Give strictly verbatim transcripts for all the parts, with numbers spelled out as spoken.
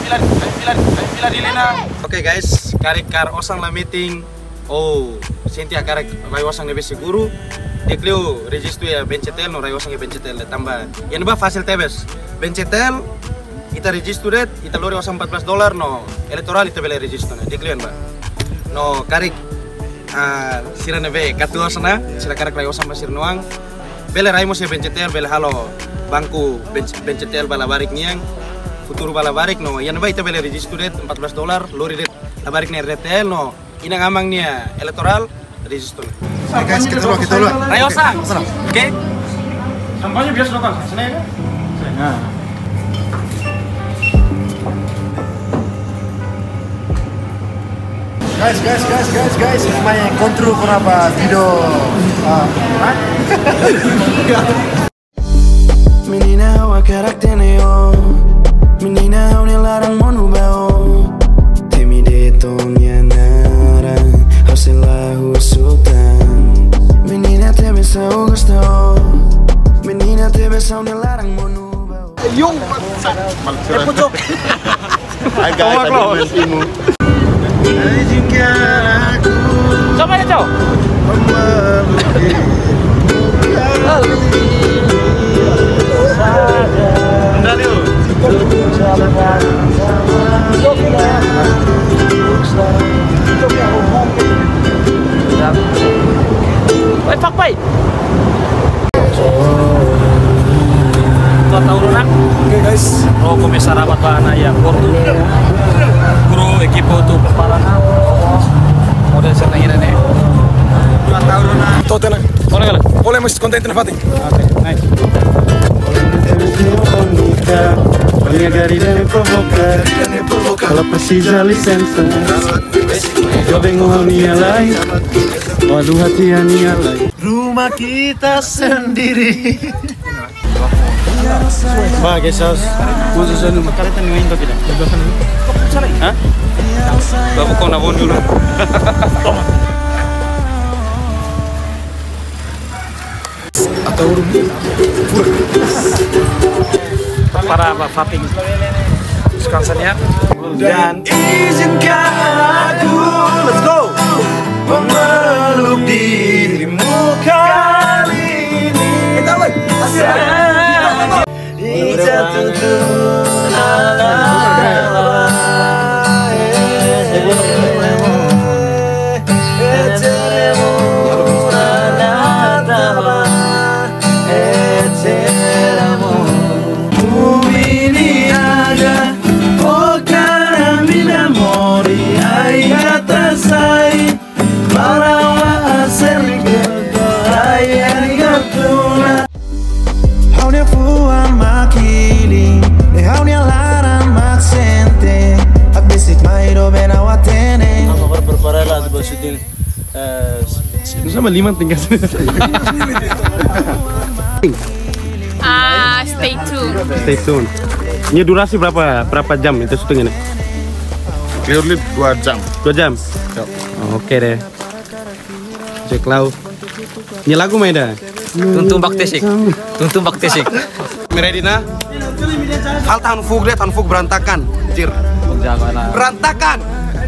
Oke guys, karek kar osang la meeting. Oh, Cynthia karek rai osang nebe seguru. Dekleo registu ya bencetel no rai osang ya bencetel tambah. Yang ba fasil tebes. Bencetel kita registu red, kita lori osang empat belas dolar no elektoral kita beli registu na. Dekleo ba. No karek ah sira nebe katu osana, sira karek rai osang basir noang. Bele rai mos ya bencetel, bele halo bangku bencetel bala barik niang. Futuro bala barik no, yan ba ita beli registu red empat belas dolar, lori red la barik ni retel no. Inang amang niya elektoral registu. Oke guys, kita dulu, kita dulu. Rai osang. Oke. Sampahnya biasa lokal. Sana ya. Nah. Guys, guys, guys, guys, guys, main kontrol kenapa video? Menina hawa karakternya yo, menina hawa larang monu bao, temi detonya nara, hausilah husutan. Menina te besau gustao, menina te besau larang monu bao. Yung malsura. Pucuk. Agak tadi mentimu. Izinkan aku. Coba ya, Cok. Woi, pak pai. Kau tahu nak? Oke guys. Oh, komisar rapat bahana ya. Portu. Guru ekipo tu parana. Model sana ini nih. Kau tahu nak? Tote na. Boleh kalau? Boleh mesti konten na Fatih. Oke, nice. Magari deve provocar, ela precisa licença. Eu venho reunir ela, olha o hati ani alai. Rumah kita sendiri. Bah, kesos. Khusus anu makanya tanyain to tidak. Hah? Babu kau nabon dulu. Atau Para Fating sekansannya Dan izinkan aku, let's go, memeluk dirimu kali ini. Kita lagi. Jatuh syuting sama lima tinggal. Ah, stay tune. Stay tune. Ini durasi berapa berapa jam itu syuting ini? clearly dua jam. Dua jam. Oh, oke deh. Cek lau. Ini lagu Maeda. Tuntung Baktesik. Tuntung Baktesik. Meredina. Hal tahun fug deh, tahun fug berantakan. Jir. Berantakan.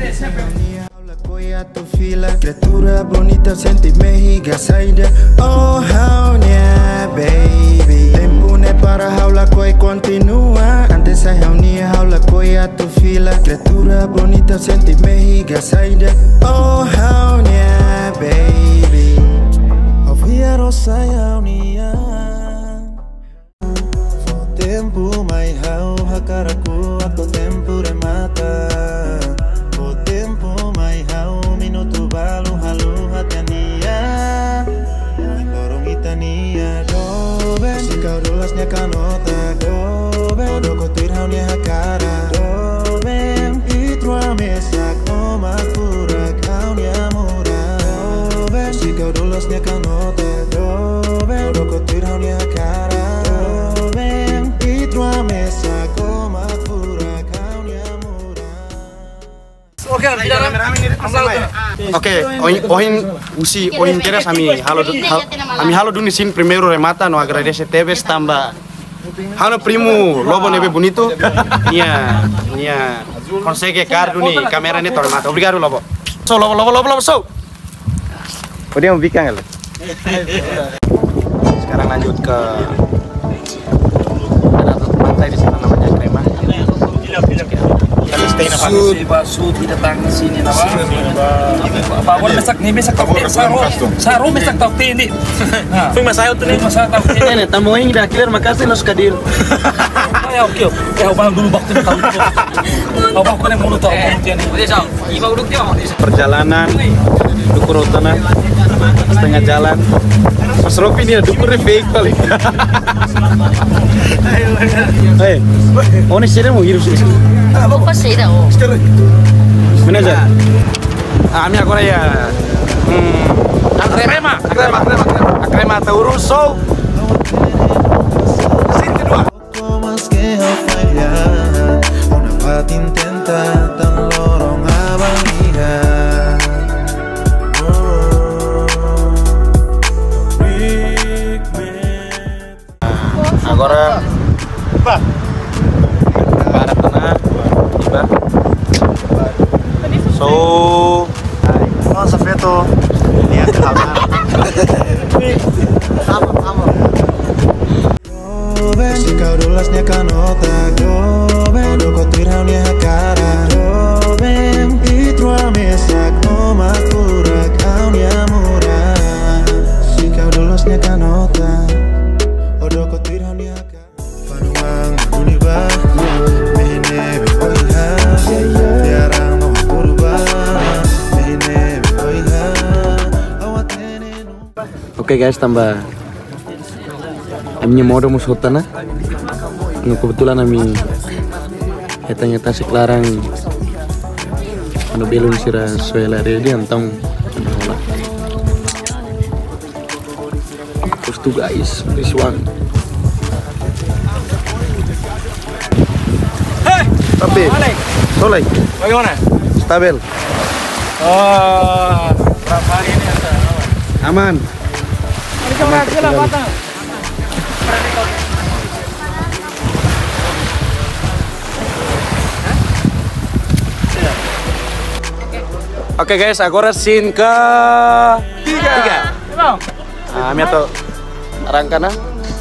A tu fila, criatura bonita, senti mehiga saída. Oh, haunia, baby. Tempo ne para jaula koi continua. Antes a haunia jaula koi a tu fila, criatura bonita, senti mehiga saída. Oh, haunia, baby. Ovia rosa haunia. Tempo mai hau hakaraku atau tempo remata. Kanota doben doko tirhaunia hakara doben itrua mesa koma pura kaunia mura doben si kau dolosnya kanota doben doko tirhaunia hakara doben itrua mesa koma pura kaunia mura. Oke, Oke, oin oin usi oin kira sami halo hami halo duni sin primeiro remata no agradece Tevez tambah Hano primo lobo nebe bonito. Nia, nia. Consegue cardo ni kamera ni tormata. Obrigado lobo. So lobo lobo lobo lobo so. Udah mau bikin kali. Sekarang lanjut ke ada pantai di sana namanya Krema. Kami stay na pa. Sud, ba sud kita tang sini na ba? Bawal mesak ni mesak tokte saro. Saro mesak tokte ni. Fui masayo tu ni masayo tokte. Ini tamu yang dah clear makasih nos kadir. Ya oke. Ya bang dulu waktu tahu tu. Abang ko na mulut tahu ni. Perjalanan Dukur Utana setengah jalan. Mas Rofi ini Dukur fake kali. Hei, oh ini sih mau hidup sini. Apa sih dah? Mana aja? Ah, kami agora ya. Hmm, Krema, Krema, Krema, Krema, Krema Tauruso. Sini dua. Más que a fallar, una pata intenta tan lorong abaniga. Agora, para tanah, tiba. So, Nossa, feto. Niya kalama. Sama, sama. Si kau dulasnya kanota, joven, doko tiraunya cara, joven, itro a mesa, koma pura, kau nya murah. Si kau dulasnya kanota, doko tiraunya cara. Panuang uniba, mehine behoiha, tiarang no kurba, mehine behoiha, awatene no. oke guys, tambah. Kami mau ada musuh tanah. Kebetulan kami hetanya tasik larang. Anu belum sira suela ready antong. Terus tuh guys, this one. Hei, Tapi, soleh, bagaimana? stabil, Oh, berapa hari ini anda? aman. Aman terkendali. Oke guys, agora scene ke tiga. Tiga. Ah, kami atau rangkana.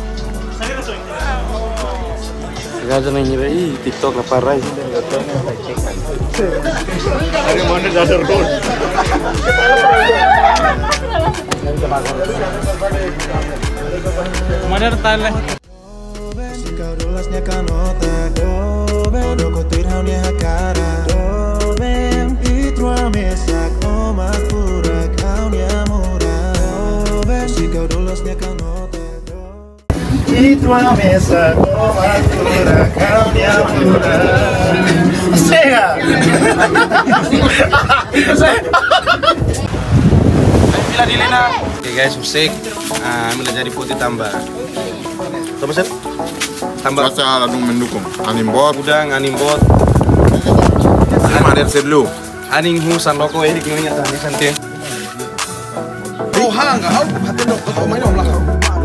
Gak ada yang nyeri TikTok lah parah ini. Dari mana dah terus? Mana tali? Si kau dulasnya kanota, joven, doko tiraunya cara, joven, itro a mesa, koma pura, kau nya murah, joven, si kau dulasnya kanota, Itro a mesa, coma pura, kau nya murah. Sega. Bila dilena. Oke guys, musik. Ah, mulai jadi putih tambah. Tambah set. Tambah. Cuaca ladung mendukung, angin bot, Udang, aning bot, sama ada sedlu. aning husan loko edik nyonya tadi santai. Oh, halang kau, hati dok, kau main om lah kau.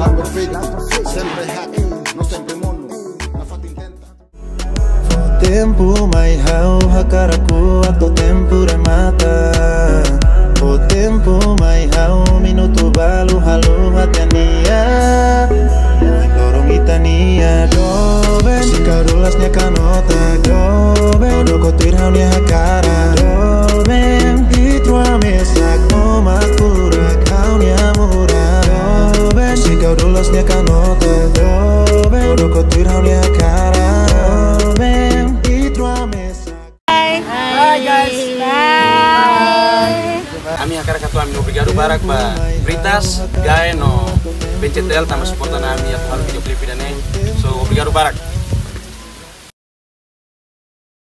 tempo mai hau hakaraku atau tempo remata. O tempo mai hau minuto balu halu hatania. Lorong itania joven, si kau dulasnya kanota joven, doko tiraunya hakara joven, itro a mesa koma pura kau nya murah joven, si kau dulasnya kanota joven, doko tiraunya hakara joven, itro a mesa. Hai guys. Bye. Kami akan katu kami obrigado barak ba Britas, Gae no Bencetel tambah supportan kami atau video klip dan so obrigado barak.